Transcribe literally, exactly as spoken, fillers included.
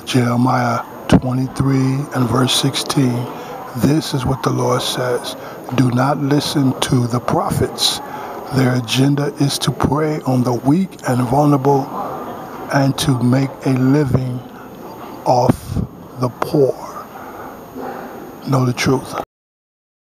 Jeremiah twenty-three and verse sixteen. This is what the Lord says. Do not listen to the prophets. Their agenda is to prey on the weak and vulnerable and to make a living off the poor. Know the truth.